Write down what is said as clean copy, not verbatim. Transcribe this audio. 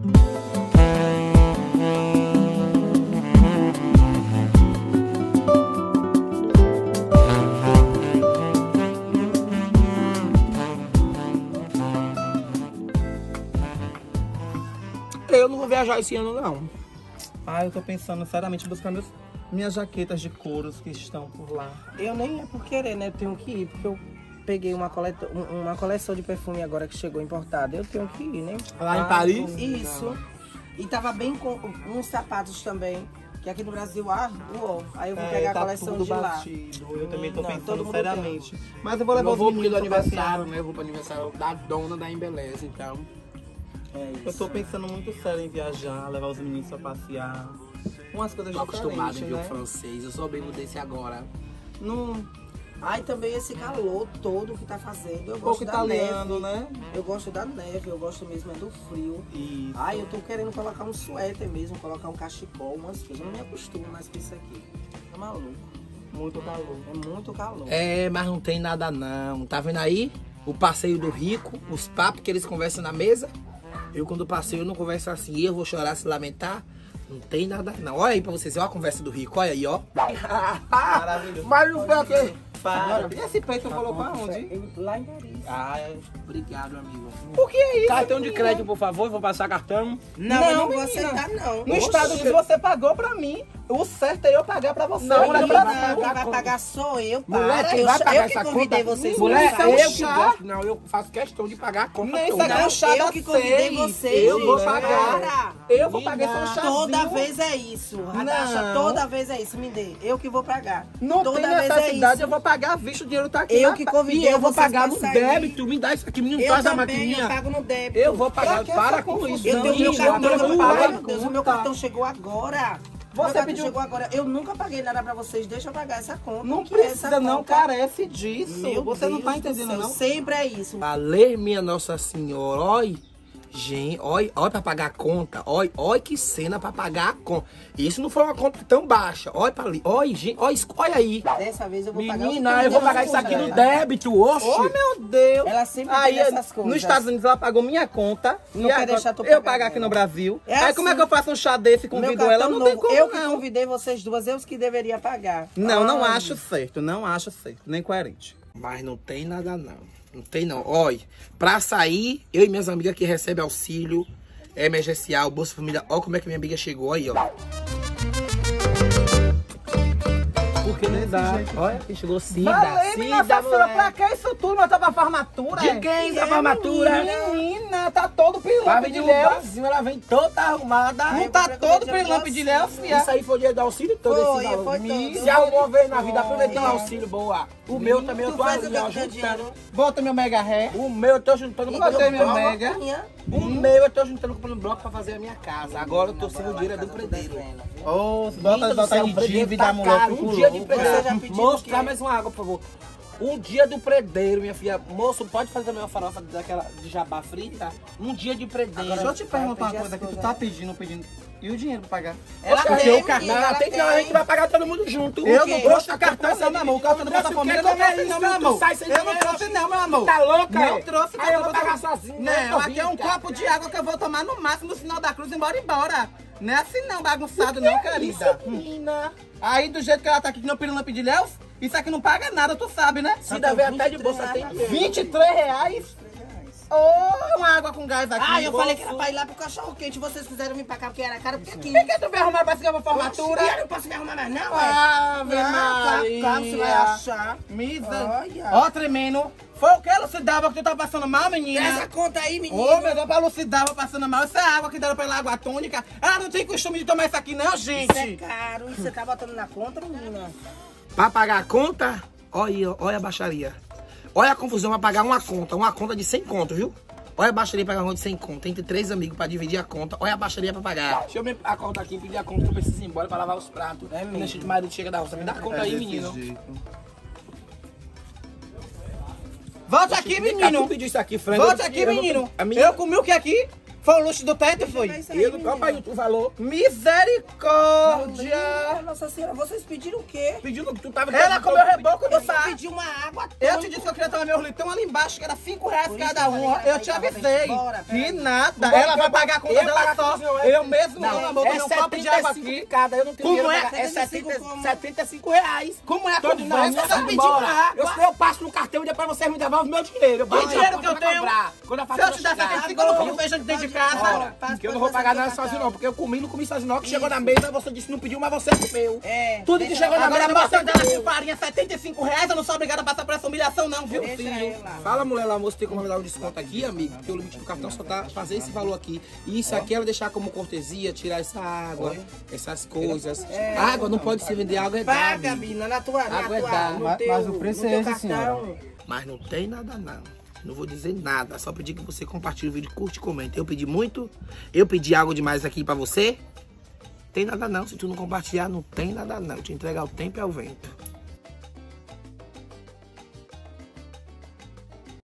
Eu não vou viajar esse ano, não. Ah, eu tô pensando seriamente em buscar minhas jaquetas de couros que estão por lá. Eu nem é por querer, né? Eu tenho que ir, porque eu peguei uma coleção de perfume agora que chegou importada. Eu tenho que ir, né? Lá em Paris? Isso. Não. E tava bem com uns sapatos também, que aqui no Brasil, uou. Aí eu vou pegar a coleção tudo de lá. Batido. Eu também tô pensando todo seriamente. Mas eu vou levar Eu os vou pro meninos pra aniversário, passear. né? Eu vou pro aniversário da dona da Embeleza, então. É isso. Eu tô pensando muito sério em viajar, levar os meninos pra passear. Umas coisas Tô acostumado em ver né? o francês, eu sou bem desse agora. Não, Ai, também esse calor todo que tá fazendo. Eu um gosto pouco da italiano, neve. né? Eu gosto da neve, eu gosto mesmo é do frio. Isso. Ai, eu tô querendo colocar um suéter mesmo, colocar um cachecol, umas coisas. Eu não me acostumo mais com isso aqui. Tá maluco. Muito calor. É muito calor. É, mas não tem nada não. Tá vendo aí? O passeio do rico, os papos que eles conversam na mesa. Eu quando passeio eu não converso assim, eu vou chorar, se lamentar. Não tem nada não. Olha aí pra vocês, olha a conversa do rico, olha aí, ó. Maravilhoso. Mas não foi aquele. Para. E esse peito colocou aonde? Lá em Paris. Ah, obrigado, amigo. Por que é isso? Cartão de crédito, por favor, vou passar cartão. Não, você tá não. No Estados Unidos você pagou pra mim. O certo é eu pagar pra você. Não, Olha quem pra vai mim. Quem vai pagar sou eu, Mulher, para. quem vai pagar Eu que essa convidei conta? vocês. Mulher, pra eu sair. que gosto. Não, eu faço questão de pagar a conta Nem toda. isso aqui é um chá eu da que convidei seis. vocês. Eu vou gente. pagar. Para. Eu vou pagar esse chazinho. Toda vez é isso. Radasha, Não. toda vez é isso. Me dê. Eu que vou pagar. Não toda tem vez necessidade, é eu isso. vou pagar, visto o dinheiro tá aqui. Eu na que pa- convidei E eu vou vocês pagar pra no sair. débito. Me dá isso aqui, menino, Eu faz a também, eu maquininha. pago no débito. Eu vou pagar, Pra que para essa com isso. Eu tenho meu Não, cartão, agora eu vou ai pagar. meu Deus, o meu cartão chegou agora. Você Meu cartão pediu- chegou agora. Eu nunca paguei nada pra vocês. Deixa eu pagar essa conta. Não que é essa precisa, não conta. carece disso. Meu Você não tá Deus do entendendo, céu, não? Sempre é isso. Valer minha Nossa Senhora, olha. Gente, olha pra pagar a conta. Olha que cena pra pagar a conta. Isso não foi uma conta tão baixa. Olha pra ali. Olha, gente, olha aí. Dessa vez eu vou pagar. Menina, eu vou pagar isso aqui no débito, oxe. Oh, meu Deus. Ela sempre Aí, pede essas coisas. nos Estados Unidos, ela pagou minha conta. Não e quer agora deixar tu eu pagar pagar aqui dela. no Brasil. É Aí como é assim. que eu faço um chá desse e Meu convido cartão ela? Não tem novo. como, Eu que não. convidei vocês duas, eu que deveria pagar. Não Ai. acho certo. Não acho certo. Nem coerente. Mas não tem nada não. Não tem não. Olha, pra sair, eu e minhas amigas que recebem auxílio emergencial, Bolsa Família, olha como é que minha amiga chegou aí, ó. Porque não dá. Olha, quem chegou Cida. Valeu, menina, Cida, fatura mulher. pra que isso tudo? Mas tá pra formatura, De quem da formatura? Menina, tá todo Pra pilampe vir de no Léo. Brasil, ela vem toda arrumada. Não tá todo pilampe de Léo, Isso fia. aí foi o dinheiro do auxílio todo Foi, esse valor. foi todo. Se arrumou uma vez na vida, aproveitando o Foi. auxílio, boa. O meu também eu Tu tô faz o ali, ó, que com teu juntando. dinheiro? Bota meu mega ré. O meu eu tô juntando Botei comprando meu bloco. mega. O meu eu tô juntando comprando bloco pra fazer a minha casa. Agora eu tô sem o dinheiro do predeiro. Ô, Menino do céu, aí o predeiro dívida, tá mulher. caro. Um dia de Você predeiro. já pediu Moço, o quê? traz mais uma água, por favor. Um dia do predeiro, minha filha. Moço, pode fazer também uma farofa daquela de jabá frita? Um dia de predeiro. Deixa eu te perguntar uma pedir coisa as que tu coisas, tá né? pedindo. E o dinheiro pra pagar? Ela Porque tem, o cartão, menina, ela tem que não, a gente vai pagar todo mundo junto. Eu O quê? não trouxe Poxa, o cartão, não, meu amor. O cartão do Bolsa Família eu não trouxe, não, meu amor. Sai sem Eu não dinheiro, trouxe, não, meu amor. Tá louca? Não é? trouxe, Aí eu vou cartão pagar do- sozinho. né? Não, Tô aqui é um rica. copo de água que eu vou tomar no máximo no sinal da cruz e embora. Não é assim não, bagunçado não, querida. Menina. Aí do jeito que ela tá aqui, que não pirampe de Léus, isso aqui não paga nada, tu sabe, né? Cida veio até de bolsa, tem que ter. 23 reais? Ô, uma água com gás aqui. Ah, eu falei que era pra ir lá pro cachorro quente. Vocês quiseram vir pra cá porque era caro, porque aqui. Por que tu vai arrumar pra seguir a formatura? Eu não posso me arrumar mais, não, Ave claro, você vai achar. Misa. Olha. Ó, tremendo. Foi o que, Lucidava, que tu tá passando mal, menina? Essa conta aí, menino. Ô, meu Deus, pra Lucidava passando mal. Isso é água que deram pra ela, água tônica. Ela não tem costume de tomar isso aqui, não, Isso é gente. caro. E você tá botando na conta, menina? Pra pagar a conta, olha a baixaria. Olha a confusão pra pagar uma conta de 100 conto, viu? Olha a baixaria pra pagar uma de 100 conto. Entre 3 amigos pra dividir a conta. Olha a baixaria pra pagar. Deixa eu me acordar aqui e pedir a conta que eu preciso ir embora pra lavar os pratos. É mesmo. Deixa o marido chega da roça. Me dá a conta aí, menino. Volta aqui, Tu menino. pediu isso aqui, frango. Volta aqui, Eu não- menino. A minha... Eu comi o que aqui? Foi o luxo do teto, foi? Eu não papai, tu falou. Misericórdia! Nossa senhora, vocês pediram o quê? Pedindo que tu tava... Ela comeu reboco do Eu saco. pedi uma água. Eu te disse que eu queria tomar meu litão ali embaixo, que era R$5 cada um. Eu te avisei. Que nada. Ela vai pagar a conta dela só. Eu mesmo, meu amor, tomei um copo de água aqui. Cada, eu não tenho Como dinheiro é? pra pagar. É 75 75 reais. Como é a Todo conta? mundo, Você só pediu embora. água. Eu passo no cartão e depois vocês me devolvem o meu dinheiro. Que dinheiro que eu tenho? Quando a Se eu fatura te der chegar. 75, eu não como feijão de dentro de casa. Que eu não vou pagar nada sozinho não, porque eu comi, não comi sozinho não, que chegou na mesa, você disse que não pediu, mas você comeu. É. Tudo que chegou na Agora mesa, você você dá comeu. com farinha R$75, eu não sou obrigada a passar por essa humilhação não, viu, Deixa filho? ela. Fala, mulher lá, moço, tem como me dar um desconto aqui, amigo? Porque o limite do cartão só tá fazer esse valor aqui. E isso aqui ela deixar como cortesia, tirar essa água, essas coisas. Água não pode se vender, água é dar, Paga, amigo. Bina, na tua, Água é no dar. teu, Mas o preço no é teu esse, cartão. Mas não tem nada não. Não vou dizer nada, só pedir que você compartilhe o vídeo, curte e comente. Eu pedi muito, eu pedi algo demais aqui pra você. Tem nada não, se tu não compartilhar, não tem nada não. Te entregar o tempo e ao vento.